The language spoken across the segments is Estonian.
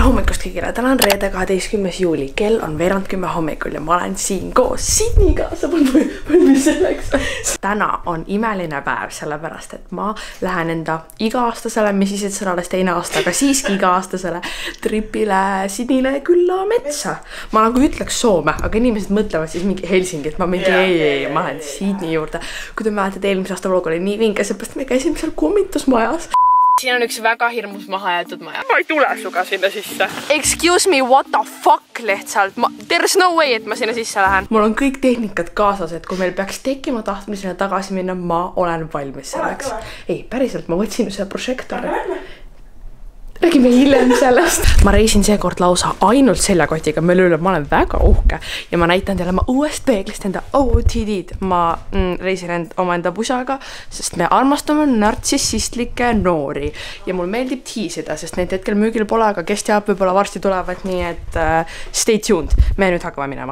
hommikust kõigile, täna on reede 12. juuli, kell on 9:30 hommikul ja ma olen siin koos Sydneyga, sa mõtled selleks. Täna on imeline päev, sellepärast et ma lähen enda iga-aastasele, mis siis, et see on alles teine aasta, aga siiski iga-aastasele tripile Sydneyle külla metsa. Ma nagu ütleks Soome, aga inimesed mõtlevad siis mingi Helsingi, et ma mingi ei, ma lähen Sydney juurde. Kui te mäletad, eelmise aasta vlog oli nii vinge, seepärast me käisime seal kummitusmajas. Siin on üks väga hirmus maha jäetud maja. Ma ei tule suga sinna sisse. Excuse me, what the fuck lihtsalt. There's no way, et ma sinna sisse lähen. Mul on kõik tehnikad kaasas, et kui meil peaks tekkima tahtmisena tagasi minna, ma olen valmis selleks. Ei, päriselt, ma võtsin selle prožektori. Räägime hiljem sellest. Ma reisin seekord lausa ainult seljakotiga, mille üle ma olen väga uhke ja ma näitan teile ma uuest peeglist enda OOTD-d. Ma reisin omaenda pusaga, sest me armastame nartsissistlikke noori ja mul meeldib tiisida, sest neid hetkel müügil pole, aga kes teab, võib-olla varsti tulevad, nii et stay tuned. Me nüüd hakkame minema.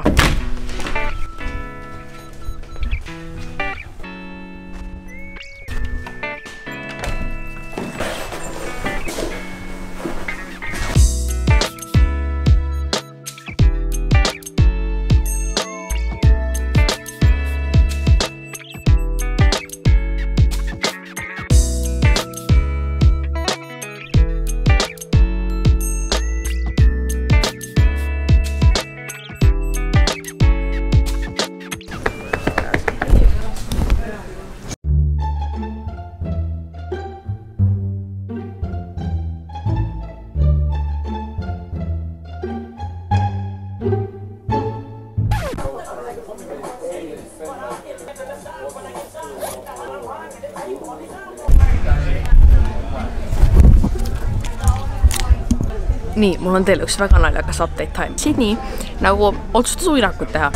Nii, mul on teile üks väga naljakas update time. Sydney nagu otsustas uinakut teha.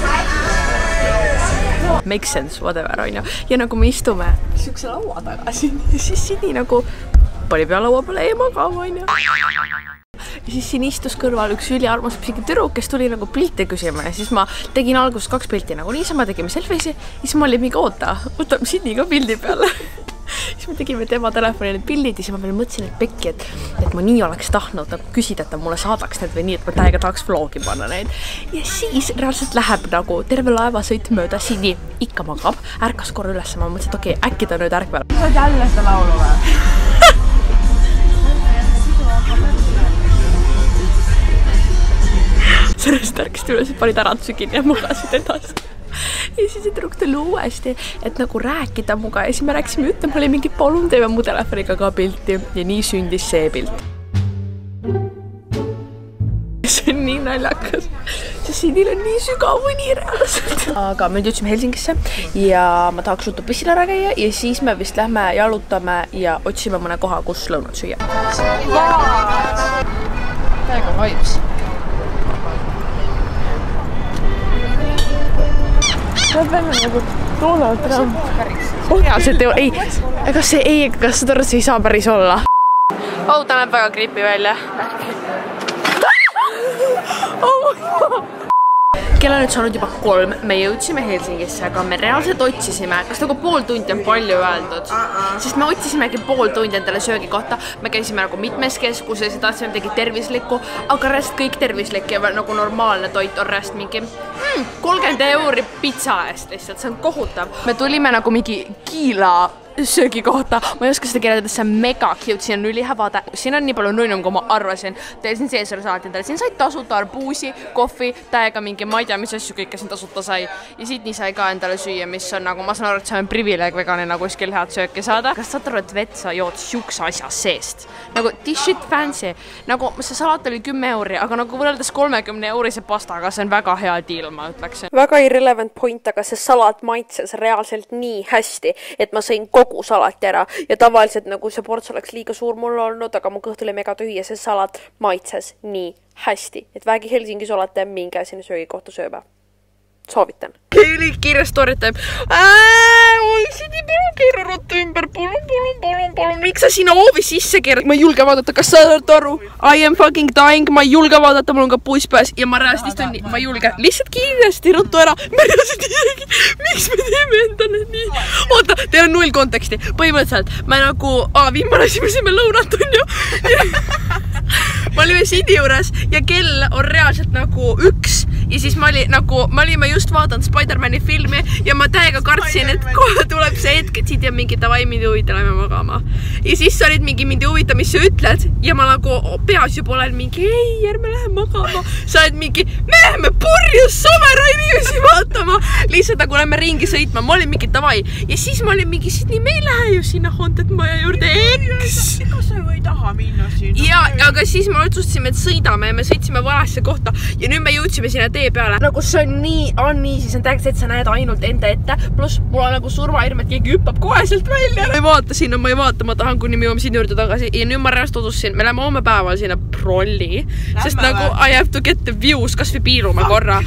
Makes sense, whatever, on ju. Ja nagu me istume siukse laua taga siin, siis Sydney nagu pani pea laua peale ja magama, on ju. Ja siis siin istus kõrval üks üliarmas psiki tüdruk, kes tuli nagu pilte küsima ja siis ma tegin alguses 2 pilti nagu niisama, tegime selfiesi ja siis ma olin mingi oota, võtame Sydney ka pildi peale. Siis me tegime tema telefoni need pildid ja siis ma veel mõtlesin, et pekki, et ma nii oleks tahtnud nagu küsida, et ta mulle saadaks need või nii, et ma täiega tahaks vlogi panna neid. Ja siis reaalselt läheb nagu terve laevasõit mööda Sydney, ikka magab, ärkas korra üles, ma mõtlesin, et okei, äkki ta nüüd ärkvel. Sa oled jälle seda laulu või? Sellest ärkasid üles, panid äratuse kinni ja magasid edasi. Ja siis tüdruk tuli uuesti, et nagu rääkida muga ja siis me rääkisime ütlema, oli mingi palun teeme mu telefoniga ka pilti ja nii sündis see pilt. See on nii naljakas, sest Sydneyl on nii sügav uni reaalselt. Aga me jõudsime Helsingisse ja ma tahaks juttu bussil ära käia ja siis me vist lähme jalutame ja otsime mõne koha, kus lõunat süüa. Täiega vibes. See on välja nagu Donald Trump. Reaalselt ei, kas seda arvas ei saa päris olla? Oh, ta näeb väga creepy välja. Oh my god! Kell on nüüd saanud juba 3, me jõudsime Helsingisse, aga me reaalselt otsisime, kas nagu pool tundi on palju öeldud, sest me otsisimegi pool tundi endale söögi kohta, me käisime nagu mitmes keskuses ja tahtsime midagi tervislikku, aga reast kõik tervislik ja nagu normaalne toit on reast mingi 30 € pitsa eest lihtsalt, see on kohutav. Me tulime nagu mingi Kiila söögi kohta, ma ei oska seda kirjeldada, see on mega cute, siin on ülihea vaade, siin on nii palju nunnum, kui ma arvasin. Teil siin sees oli saati endale, siin said tasuta arbuusi, kohvi, täiega mingi, ma ei tea, mis asju kõike siin tasuta sai. Ja Sydney sai ka endale süüa, mis on nagu, ma saan aru, et see on privileeg veganina kuskil head sööki saada. Kas saad aru, et vett sa jood siukse asja seest? Nagu this shit fancy. Nagu see salat oli 10 €, aga nagu võrreldes 30 € pastaga, see on väga hea deal, ma ütleksin. Väga irrelevant point, aga see salat maitses reaalselt nii hästi, et ma sõin kogu salati ära ja tavaliselt nagu see ports oleks liiga suur mul olnud, aga mu kõht oli mega tühi ja see salat maitses nii hästi, et vägi Helsingis olete, minge sinna söögikohta sööma. Soovitan. Üli kiire story time. Sydney, palun keera ruttu ümber, palun. Miks sa sinna hoovi sisse keerad? Ma ei julge vaadata, kas sa oled aru? I am fucking dying, ma ei julge vaadata, mul on ka buss pääs ja ma reaalselt istun nii, ma ei julge. Lihtsalt kiiresti ruttu ära. Me reaalselt isegi, miks me teeme endale nii? Oota, teil on null konteksti. Põhimõtteliselt, me nagu, viimane asi, me lõunat on ju. me olime Sidi juures ja kell on reaalselt nagu 1 ja siis me olime just vaadanud Spider-Mani filmi ja ma täiega kartsin, et kohe tuleb see hetk, et Sidi on mingi davai, mind ei huvita, lähme magama. Ja siis sa olid mingi mind ei huvita, mis sa ütled ja ma nagu peas juba olen mingi ei, ärme lähe magama. Sa oled mingi, me läheme purjus Somera inimesi vaatama. Lihtsalt nagu lähme ringi sõitma, ma olin mingi davai ja siis ma olin mingi Sidi, me ei lähe ju sinna Haunted Maja juurde, eks. Ega sa ju ei taha minna sinna. Ja, aga siis me otsustasime, et sõidame ja me sõitsime valesse kohta ja nüüd me jõudsime sinna tee peale. Nagu see on nii, siis on täiega see, et sa näed ainult enda ette, pluss mul on nagu surmahirm, et keegi hüppab kohe sealt välja. Ma ei vaata sinna, ma tahan, kuni me jõuame sinna juurde tagasi ja nüüd ma reast otsustasin, me läheme homme päeval sinna prolli, sest nagu I have to get the views, kas või piilume korra.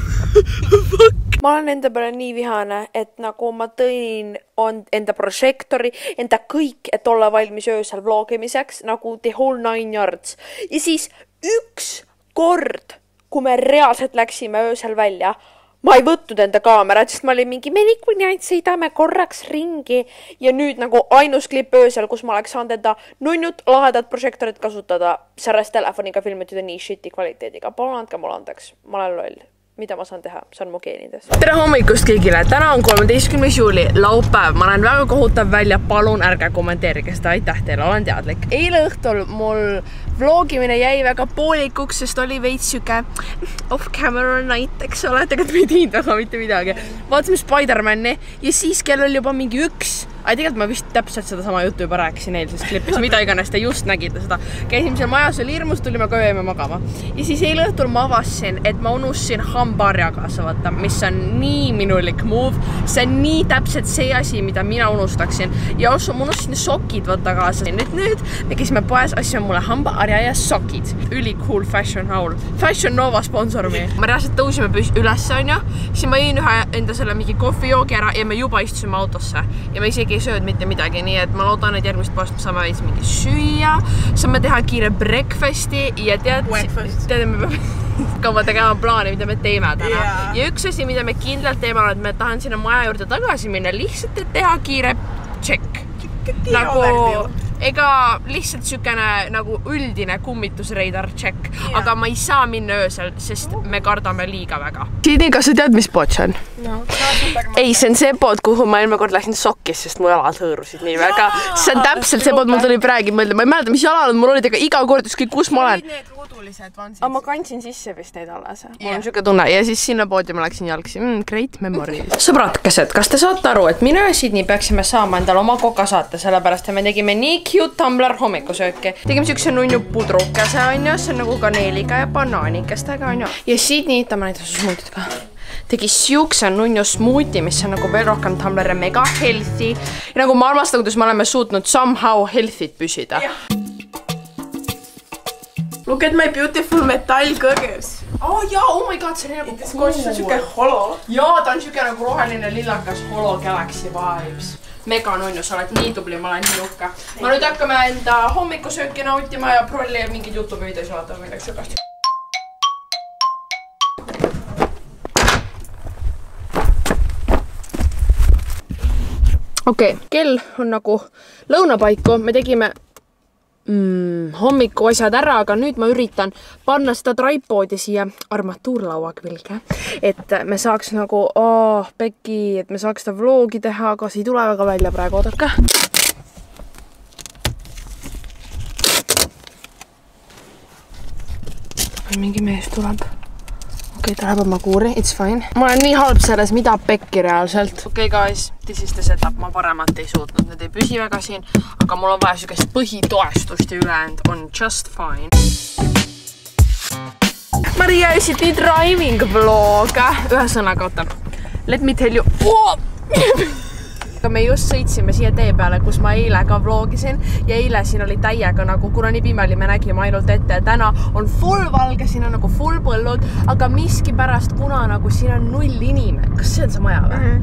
Ma olen enda peale nii vihane, et nagu ma tõin enda prožektori, enda kõik, et olla valmis öösel vlogimiseks, nagu the whole 9 yards. Ja siis üks kord, kui me reaalselt läksime öösel välja, ma ei võtnud enda kaamerat, sest ma olin mingi, me niikuinii ainult sõidame korraks ringi ja nüüd nagu ainus klipp öösel, kus ma oleks saanud enda nunnut lahedat prožektorit kasutada, selles telefoniga filmitud nii shitty kvaliteediga. Palun andke mulle andeks, ma olen loll. Mida ma saan teha? See on mu geenides. Tere hommikust kõigile! Täna on 13. juuli, laupäev. Ma olen väga kohutav välja. Palun ärge kommenteerige seda. Aitäh teile, olen teadlik. Eile õhtul mul vlogimine jäi väga poolikuks, sest oli veits süke off-camera night, eks ole. Tegelikult me ei teinud väga mitte midagi. Vaatasime Spider-Mani ja siis kell oli juba mingi 1. Tegelikult ma vist täpselt seda sama juttu juba rääkisin eilses klipis, mida iganes te just nägite seda. Käisime seal majas, oli hirmus, tulime ka jäime magama. Ja siis eile õhtul ma avastasin, et ma unustasin hambaharja kaasa võtta, mis on nii minulik move. See on nii täpselt see asi, mida mina unustaksin. Ja ma unustasin sokid võtta kaasa. Nüüd me käisime poes, asjame mulle hambaharja ja sokid. Üli cool Fashion Haul. Fashion Nova sponsor me. Ma reaalselt tõusime üles, on ju. Siis ma jõin ühe enda selle mingi kohvijoogi ära ja me juba istusime autosse. Ja me isegi ei sööd mitte midagi, nii et ma loodan, et järgmist poest me saame veits mingi süüa, saame teha kiire breakfasti ja tead, me peame hakkama tegema plaani, mida me teeme täna. Ja üks asi, mida me kindlalt teeme, on, et me tahan sinna maja juurde tagasi minna, lihtsalt et teha kiire check. Nagu ega lihtsalt sükene nagu üldine kummitusreidar check, aga ma ei saa minna öösel, sest me kardame liiga väga. Sidi, kas sa tead, mis pood see on? Ei, see on see pood, kuhu ma eelmine kord läksin sokkis, sest mu jalad hõõrusid nii väga. See on täpselt see pood, mul tuli praegu mõelda. Ma ei mäleta, mis jalad mul olid, ega iga kord, ükskõik kus ma olen. Aga ma kandsin sisse vist neid alles. Mul on siuke tunne ja siis sinna poodi ma läksin jalgsi. Great memory. Sõbratkesed, kas te saate aru, et mina ja Sydney peaksime saama endale oma kokasaate, sellepärast et me tegime nii cute Tumblr hommikusööki. Tegime siukse nunnu pudrukese, on ju, see on nagu kaneeliga ja banaanikestega, on ju. Ja Sydney, ta ma näitan su smuutit ka. Tegi siukse nunnu smuuti, mis on nagu veel rohkem Tumblr ja mega healthy. Ja nagu ma armastan, kuidas me oleme suutnud somehow healthy't püsida. Look at my beautiful metallkõgers. Oh jaa, oh my god, see on nagu cool. See on siuke holo. Jaa, ta on siuke nagu roheline lillakas holo Galaxy vibes. Mega nunnu, sa oled nii tubli, ma olen nii uhke. Ma nüüd hakkame enda hommikusööki nautima ja prolli ja mingid YouTube-videos vaatama milleks sugast. Okei, kell on nagu lõunapaiku, me tegime hommiku asjad ära, aga nüüd ma üritan panna seda tripoodi siia armatuurlaua külge, et me saaks nagu, Pekki, et me saaks seda vlogi teha, aga see ei tule väga välja praegu, oodake. Mingi mees tuleb. Okei, ta läheb oma kuuri, it's fine. Ma olen nii halb selles, mida Pekki reaalselt. Okei, guys, this is the setup. Ma paremat ei suutnud, need ei püsi väga siin, aga mul on vaja sükest põhitoestust ja ülejäänud on just fine. Maria esiti driving vlog. Ühesõnaga, oota. Let me tell you. Me just sõitsime siia tee peale, kus ma eile ka vlogisin ja eile siin oli täiega nagu, kuna nii pime oli, me nägime ainult ette ja täna on full valge, siin on nagu full põllud, aga miski pärast, kuna nagu siin on 0 inimest. Kas see on see maja või?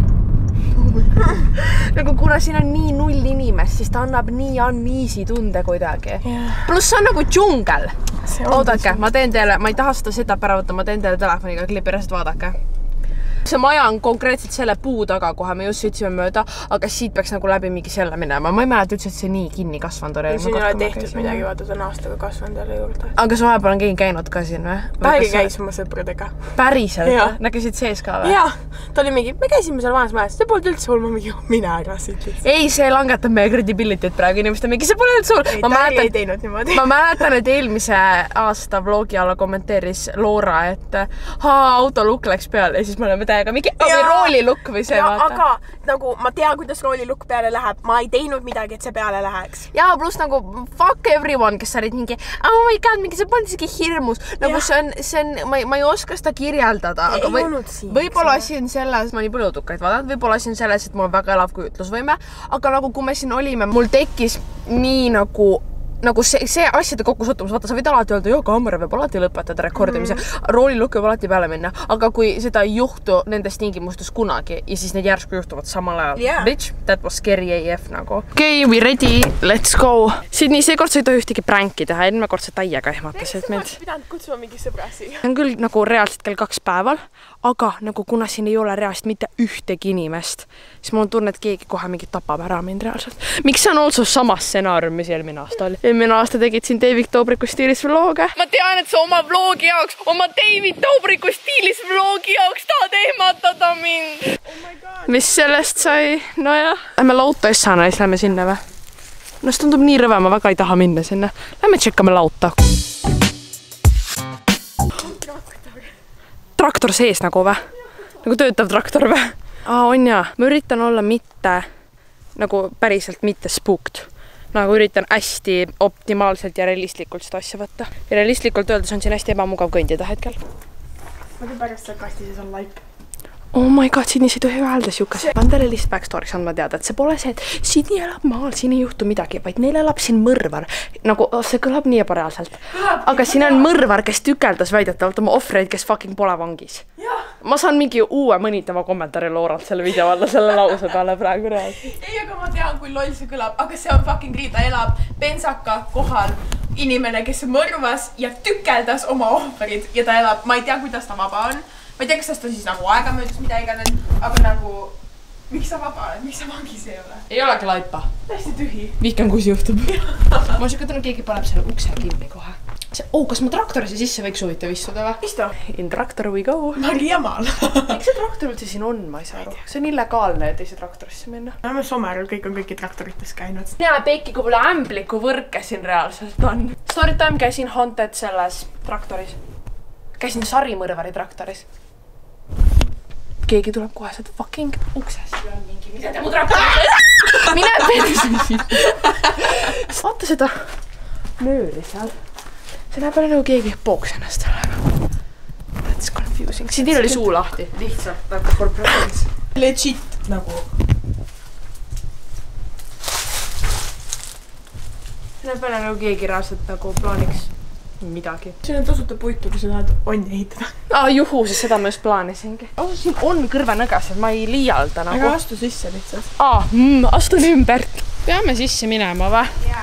Nagu kuna siin on nii 0 inimest, siis ta annab nii uneasy tunde kuidagi. Pluss see on nagu džungel. Oodake, ma teen teile, ma ei taha seda setup ära võtta, ma teen teile telefoniga klipi, reast vaadake. see maja on konkreetselt selle puu taga, kohe me just sõitsime mööda, aga siit peaks nagu läbi mingi selle minema. Ma ei mäleta üldse, et see nii kinni kasvanud oli. Siin ei ole tehtud midagi, vaata ta on aastaga kasvanud jälle juurde. Aga kas vahepeal on keegi käinud ka siin või? Päegi käis oma sõpradega. Päriselt? Nägisid sees ka või? Jaa, ta oli mingi, me käisime seal vanas majas, see polnud üldse hull, ma mingi, mine ära siit. Ei, see langetab meie credibility't praegu inimeste mingi, see pole üldse hull. Ma mäletan, et eelmise aasta vlogi alla kommenteeris Loora, et autolukk läks peale ja siis me oleme täiega mingi roolilukk või see vaata. Aga nagu ma tean, kuidas roolilukk peale läheb, ma ei teinud midagi, et see peale läheks. Ja pluss nagu fuck everyone, kes sa olid mingi oh my god, mingi see polnud isegi hirmus. Nagu see on, ma ei oska seda kirjeldada, aga võib-olla asi on selles, ma nii palju õudukaid vaadanud, võib-olla asi on selles, et mul on väga elav kujutlusvõime, aga nagu kui me siin olime, mul tekkis nii nagu see asjade kokkusuttumus, vaata, sa võid alati öelda, joo, kaamera võib alati lõpetada rekordimise, roolilukk võib alati peale minna, aga kui seda ei juhtu nendes tingimustes kunagi ja siis need järsku juhtuvad samal ajal. Bitch, that was scary AF nagu. Okay, we ready, let's go. Sydney, seekord sa ei tohi ühtegi pränki teha, eelmine kord sa täiega ehmatasid mind. Ma pidanud kutsuma mingi sõbra siia. On küll nagu reaalselt kell 2 päeval, aga nagu kuna siin ei ole reaalselt mitte ühtegi inimest, siis mul on tunne, et keegi kohe mingi tapab ära mind reaalselt. Miks see on also sama stsenaarium, mis eelmine aasta oli? Eelmine aasta tegid siin David Dobriku stiilis vlooge. Ma tean, et sa oma vloogi jaoks, oma David Dobriku stiilis vloogi jaoks tahad ehmatada mind. Mis sellest sai? No jah. Lähme lauta Essana ja siis lähme sinna või? No see tundub nii rõve, ma väga ei taha minna sinna. Lähme tšekkame lauta. Traktor sees nagu või? Nagu töötav traktor või? On jaa. Ma üritan olla mitte, nagu päriselt mitte spooked. Nagu üritan hästi optimaalselt ja realistlikult seda asja võtta. Ja realistlikult öeldes on siin hästi ebamugav kõndida hetkel. Ma tean pärast seal kasti sees on laip. Oh my god, Sydney, see ei tohi öelda siukas. Ma on teile lihtsalt backstory'ks andma teada, et see pole see, et Sydney elab maal, siin ei juhtu midagi, vaid neil elab siin mõrvar. Nagu see kõlab nii ebareaalselt. Aga siin on mõrvar, kes tükeldas väidetavalt oma ohvreid, kes fucking pole vangis. Ma saan mingi uue mõnitava kommentaari Looralt selle video alla selle lause peale praegu reaalselt. Ei, aga ma tean, kui loll see kõlab, aga see on fucking riida, elab Pensaka kohal inimene, kes mõrvas ja tükeldas oma ohvrid ja ta elab, ma ei tea, kuidas ta vaba on. Ma ei tea, kas ta siis nagu aega möödus mida iganes, aga nagu miks sa vaba oled, miks sa vangis ei ole? Ei olegi laipa. Täiesti tühi. Vihkan, kus juhtub. Ma olen sükkatanud, keegi paneb selle ukse kinni kohe. Kas ma traktorisse sisse võiks huvitav istuda või? Istu. In traktor we go. Mariamaal. Miks see traktor üldse siin on, ma ei saa aru. See on illegaalne, et ei saa traktorisse minna. Me oleme Someril, kõik on kõiki traktorites käinud. Mina Peiki, kui pole ämbliku võrke siin reaalselt on. Storytime käisin Haunted selles traktoris. Käisin Sarimõrvari traktoris. Keegi tuleb kohe seda fucking uksest. Mida te mu traktoris? Mine persi. Vaata seda nööri seal. See näeb peale nagu keegi pooks ennast sellega. That's confusing. Siin oli suu lahti. Lihtsalt nagu for presence. Legit nagu. See näeb peale nagu keegi reaalselt nagu plaaniks midagi. Siin on tasuta puitu, kui sa tahad onni ehitada. Juhu, siis seda ma just plaanisingi. Siin on kõrvenõgased, ma ei liialda nagu. Aga astu sisse lihtsalt. Astun ümbert. Peame sisse minema või? Jaa.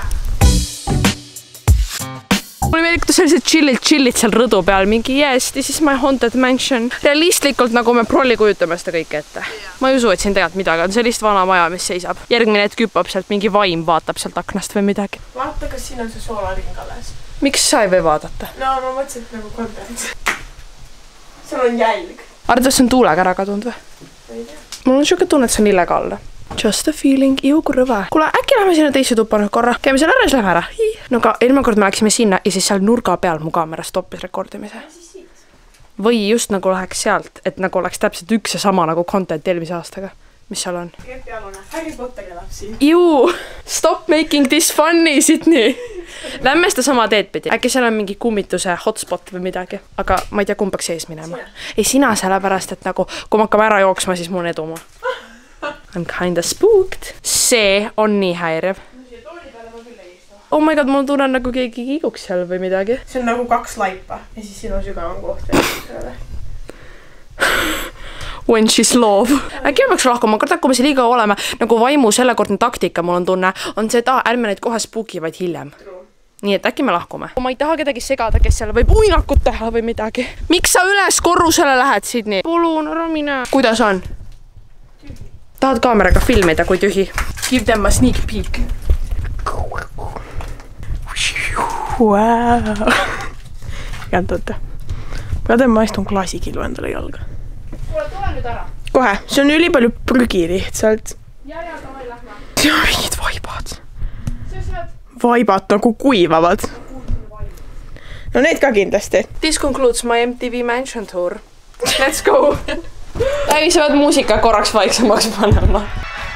Mul meeldib sellised chillid seal rõdu peal, mingi yes, this is my haunted mansion. Realistlikult nagu me prolli kujutame seda kõike ette. Ma ei usu, et siin tegelikult midagi on sellist vana maja, mis seisab. Järgmine hetk küpab sealt mingi vaim, vaatab sealt aknast või midagi. Vaata, kas siin on see soolaring alles. Miks sa ei või vaadata? No, ma mõtlesin, et nagu kontent. Seal on jälg. Arvad, see on tuulega ära kadunud või? Ei tea. Mul on siuke tunne, et see on illegaalne. Just a feeling, jõu kui rõve. Kuule, äkki lähme sinna teise tuppa nüüd korra. Käime seal ära, siis lähme ära. No aga eelmine kord me läksime sinna ja siis seal nurga peal mu kaamera stoppis rekordimise. Või just nagu läheks sealt, et nagu oleks täpselt üks ja sama nagu content eelmise aastaga. Mis seal on? Harry Potter elab siin. Juu, stop making this funny, Sydney. Lähme seda sama teed pidi. Äkki seal on mingi kummituse hotspot või midagi. Aga ma ei tea, kumbaks sees minema. Ei sina sellepärast, et nagu kui ma hakkame ära jooksma, siis mul on eduma. I'm kinda spooked. See on nii häiriv. Oh my god, mul tunnen nagu keegi kiiguks seal või midagi. See on nagu 2 laipa ja siis siin on sügavam koht. When she's love. Äkki me peaks lahkuma, kui me siin liiga oleme, nagu vaimu sellekordne taktika, mul on tunne, on see, et ärme neid kohe spooki, vaid hiljem. nii et äkki me lahkume. Ma ei taha kedagi segada, kes seal võib uinakut teha või midagi. Miks sa üles korrusele lähed, Sydney? Palun, ära mine. Kuidas on? Tahad kaameraga filmida, kui tühi? Give them a sneak peek. Wow. Jändate. Ma tean, ma istun klaasikillu endale jalga. Kuule, tule nüüd ära. Kohe, see on üli palju prügi lihtsalt. Ja, davai, lähme. See on mingid vaibad. Vaibad nagu kuivavad. No need ka kindlasti. This concludes my MTV Mansion tour. Let's go. Ei, sa pead muusika korraks vaiksemaks panema.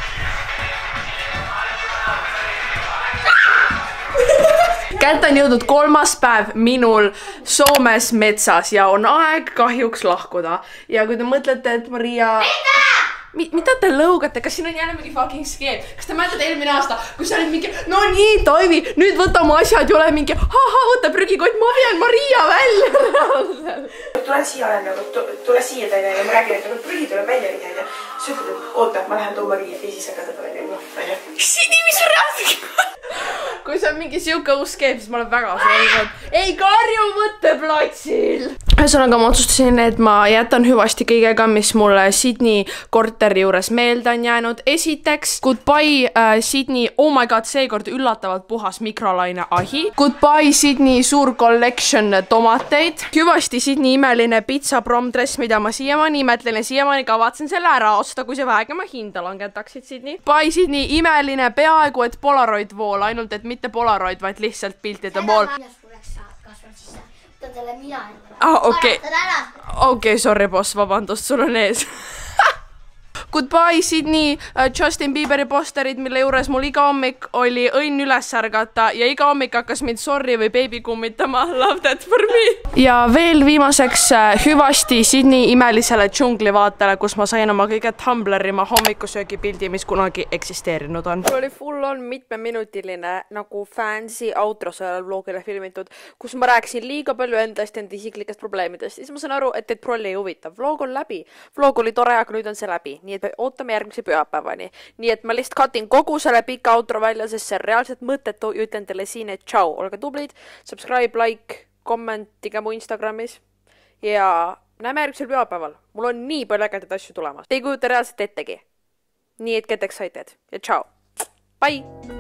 Kätte on jõudnud 3. päev minul Soomes metsas ja on aeg kahjuks lahkuda. Ja kui te mõtlete, et Maria... Mida te lõugate? Kas siin on jälle mingi fucking skeem? Kas te mäletad eelmine aasta, kui sa olid mingi, no nii, Toivi, nüüd võta oma asjad ja ole mingi, võta prügikott, ma vean Maria välja. Tulen siia, tule siia teile ja ma räägin, et prügi tuleb välja ja sa ütled, et oota, ma lähen too Maria ja siis hakkad teda välja. Sidi, mis sa räägid? Kui see on mingi siuke uus skeem, siis ma olen väga solvunud. Ei karju mõtteplatsil! Ühesõnaga ma otsustasin, et ma jätan hüvasti kõigega, mis mulle Sydney korteri juures meelde on jäänud. Esiteks, goodbye Sydney, oh my god, seekord üllatavalt puhas mikrolaine ahi. Goodbye Sydney suur collection tomateid. Hüvasti Sydney imeline pizza promdress, mida ma siiamaani imetlen ja siiamaani kavatsen selle ära osta, kui see vähegi ma hinda langetaksid Sydney. Bye Sydney imeline peaaegu et Polaroid vool, ainult et mitte Polaroid, vaid lihtsalt piltide vool. Okei, sorry boss, vabandust, sul on ees. Goodbye Sydney Justin Bieberi posterid, mille juures mul iga hommik oli õnn üles ärgata ja iga hommik hakkas mind sorry või baby kummitama. Love that for me. Ja veel viimaseks hüvasti Sydney imelisele džunglivaatele, kus ma sain oma kõige Tumblrima hommikusöögipildi, mis kunagi eksisteerinud on. Mul oli full on mitmeminutiline nagu fancy outro sellele vlogile filmitud, kus ma rääkisin liiga palju endast ja enda isiklikest probleemidest. Siis ma saan aru, et teid prolli ei huvita. Vlog on läbi. Vlog oli tore, aga nüüd on see läbi. Nii et ootame järgmise pühapäevani. Nii et ma lihtsalt katin kogu selle pika outro välja, sest see on reaalselt mõttetu ja ütlen teile siin, et tšau, olge tublid, subscribe, like, kommentige mu Instagramis ja näeme järgmisel pühapäeval. Mul on nii palju ägedaid asju tulemas. Te ei kujuta reaalselt ettegi. Nii et get excited ja tšau. Bye!